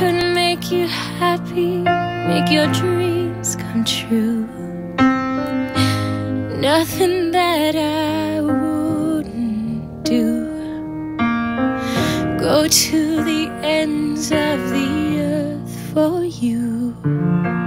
could make you happy, make your dreams come true. Nothing that I wouldn't do. Go to the ends of the earth for you.